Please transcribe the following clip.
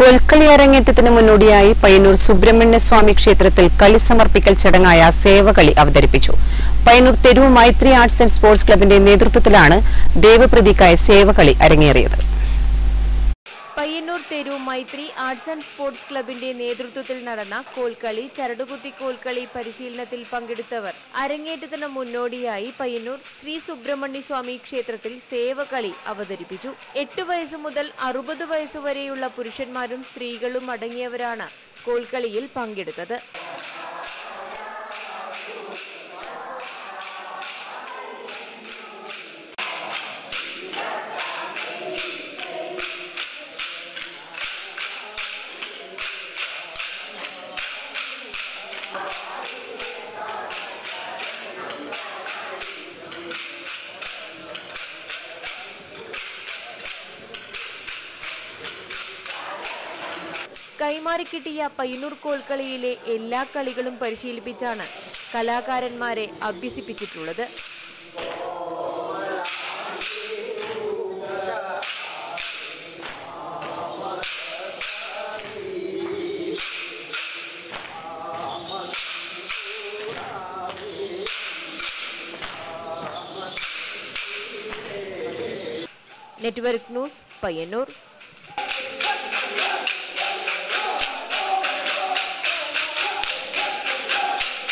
കോൽക്കളി അരങ്ങേറ്റത്തിന് മുന്നോടിയായി പയ്യന്നൂർ സുബ്രഹ്മണ്യ സ്വാമി ക്ഷേത്രത്തിൽ കളി സമർപ്പിക്കൽ ചടങ്ങായ സേവകളി അവതരിപ്പിച്ചു. പയ്യന്നൂർ തെരുവ് മൈത്രി ആർട്സ് ആൻഡ് സ്പോർട്സ് ക്ലബിന്റെ നേതൃത്വത്തിലാണ് ദേവപ്രതിക്കായ സേവകളി അരങ്ങേറിയത്. പയ്യന്നൂർ തെരുവ് മൈത്രി ആർട്സ് ആൻഡ് സ്പോർട്സ് ക്ലബിന്റെ നേതൃത്വത്തിൽ നടന്ന കോൽക്കളി ചരടുകുത്തി കോൽക്കളി പരിശീലനത്തിൽ പങ്കെടുത്തവർ അരങ്ങേറ്റത്തിന് മുന്നോടിയായി പയ്യന്നൂർ ശ്രീ സുബ്രഹ്മണ്യ സ്വാമി ക്ഷേത്രത്തിൽ സേവകളി അവതരിപ്പിച്ചു. 8 വയസ്സു മുതൽ 60 വയസ്സുവരെയുള്ള പുരുഷന്മാരും സ്ത്രീകളും അടങ്ങിയവരാണ് കോൽക്കളിയിൽ പങ്കെടുത്തത്. കൈമാറിക്കിട്ടിയ പയ്യന്നൂർ കോൽക്കളിയിലെ എല്ലാ കളികളും പരിശീലിപ്പിച്ചാണ് കലാകാരന്മാരെ അഭ്യസിപ്പിച്ചിട്ടുള്ളത്. Network news, Payyanur.